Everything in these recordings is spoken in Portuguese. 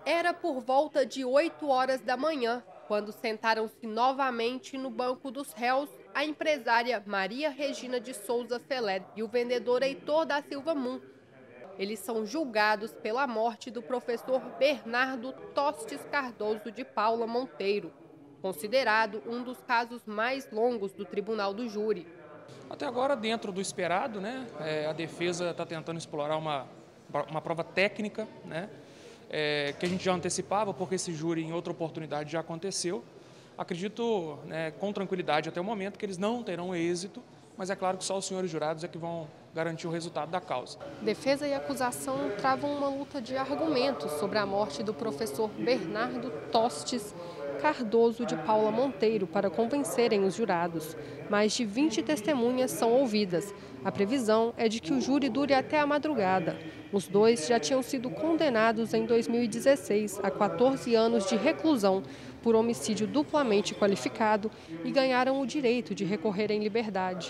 Era por volta de 8 horas da manhã, quando sentaram-se novamente no banco dos réus a empresária Maria Regina de Souza Felé e o vendedor Heitor da Silva Mun. Eles são julgados pela morte do professor Bernardo Tostes Cardoso de Paula Monteiro, considerado um dos casos mais longos do Tribunal do Júri. Até agora, dentro do esperado, né, a defesa está tentando explorar uma prova técnica, né, que a gente já antecipava, porque esse júri em outra oportunidade já aconteceu. Acredito, né, com tranquilidade até o momento, que eles não terão êxito, mas é claro que só os senhores jurados é que vão garantir o resultado da causa. Defesa e acusação travam uma luta de argumentos sobre a morte do professor Bernardo Tostes Cardoso de Paula Monteiro para convencerem os jurados. Mais de 20 testemunhas são ouvidas. A previsão é de que o júri dure até a madrugada. Os dois já tinham sido condenados em 2016 a 14 anos de reclusão por homicídio duplamente qualificado e ganharam o direito de recorrer em liberdade.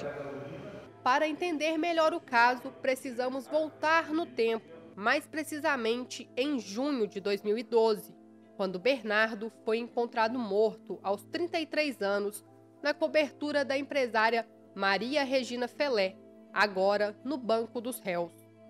Para entender melhor o caso, precisamos voltar no tempo, mais precisamente em junho de 2012, quando Bernardo foi encontrado morto aos 33 anos na cobertura da empresária Maria Regina Felé, agora no banco dos réus.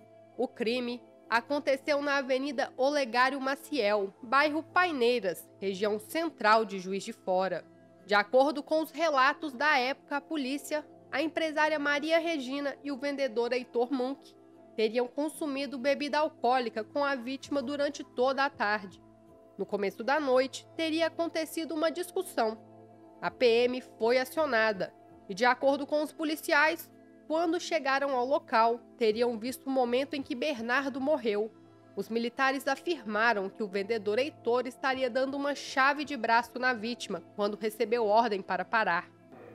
O crime aconteceu na Avenida Olegário Maciel, bairro Paineiras, região central de Juiz de Fora. De acordo com os relatos da época, a polícia, a empresária Maria Regina e o vendedor Heitor Munk teriam consumido bebida alcoólica com a vítima durante toda a tarde. No começo da noite, teria acontecido uma discussão. A PM foi acionada e, de acordo com os policiais, quando chegaram ao local, teriam visto o momento em que Bernardo morreu. Os militares afirmaram que o vendedor Heitor estaria dando uma chave de braço na vítima quando recebeu ordem para parar.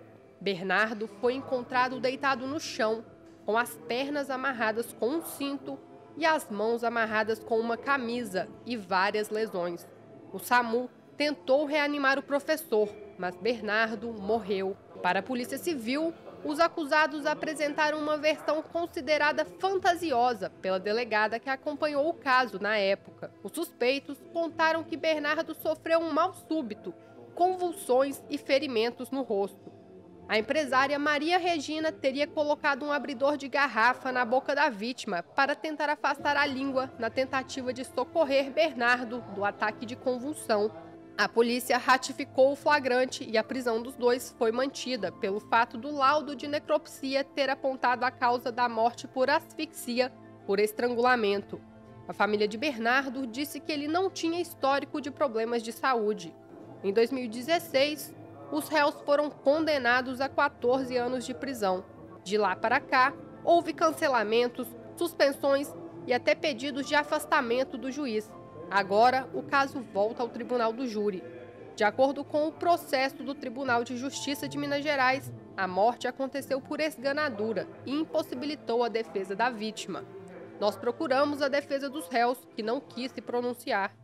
Bernardo foi encontrado deitado no chão, com as pernas amarradas com um cinto e as mãos amarradas com uma camisa e várias lesões. O SAMU tentou reanimar o professor, mas Bernardo morreu. Para a Polícia Civil, os acusados apresentaram uma versão considerada fantasiosa pela delegada que acompanhou o caso na época. Os suspeitos contaram que Bernardo sofreu um mal súbito, convulsões e ferimentos no rosto. A empresária Maria Regina teria colocado um abridor de garrafa na boca da vítima para tentar afastar a língua na tentativa de socorrer Bernardo do ataque de convulsão. A polícia ratificou o flagrante e a prisão dos dois foi mantida pelo fato do laudo de necropsia ter apontado a causa da morte por asfixia por estrangulamento. A família de Bernardo disse que ele não tinha histórico de problemas de saúde. Em 2016, os réus foram condenados a 14 anos de prisão. De lá para cá, houve cancelamentos, suspensões e até pedidos de afastamento do juiz. Agora, o caso volta ao Tribunal do Júri. De acordo com o processo do Tribunal de Justiça de Minas Gerais, a morte aconteceu por esganadura e impossibilitou a defesa da vítima. Nós procuramos a defesa dos réus, que não quis se pronunciar.